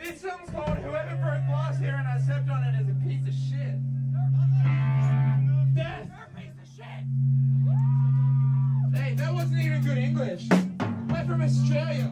This song's called Whoever Broke Glass Here and I Stepped on It Is a Piece of Shit. Death! Piece of shit! Hey, that wasn't even good English. We're from Australia.